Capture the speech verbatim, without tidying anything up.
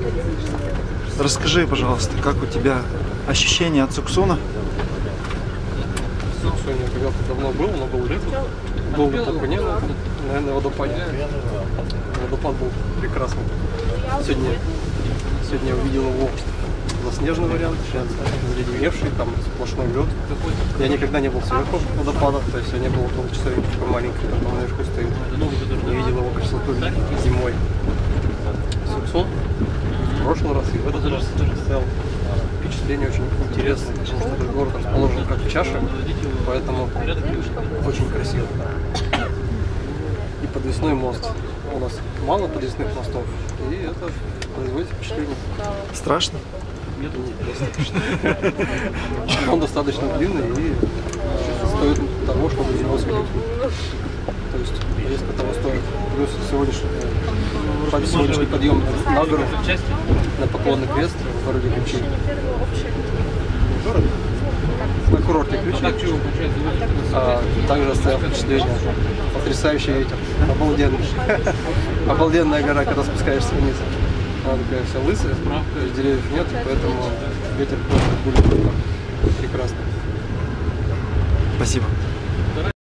Расскажи, пожалуйста, как у тебя ощущения от Суксуна? В Суксуне когда-то давно был, но был летом. Был в Токуне, наверное, водопаде. Водопад был прекрасный. Сегодня, сегодня я увидел его заснеженный вариант, заледеневший, там сплошной лед. Я никогда не был сверху водопада, то есть я не был около часовик, такой маленький, там наверху стоит. Не видел его красоту зимой. Суксун в прошлый раз и в этот раз стоял. Впечатление очень интересное, потому что этот город расположен как в чаше, поэтому очень красиво. И подвесной мост. У нас мало подвесных мостов, и это производит впечатление. Страшно? Нет, не страшно. Он достаточно длинный и стоит того, чтобы его сходить. То есть резко того стоит. Плюс сегодняшний, сегодняшний подъем на гору, на поклонный крест в городе Ключи. На курорте Ключи. А, также оставил впечатление. Потрясающий ветер. Обалденный. Обалденная гора, когда спускаешься вниз. Она такая вся лысая, деревьев нет, поэтому ветер просто будет прекрасный. Спасибо.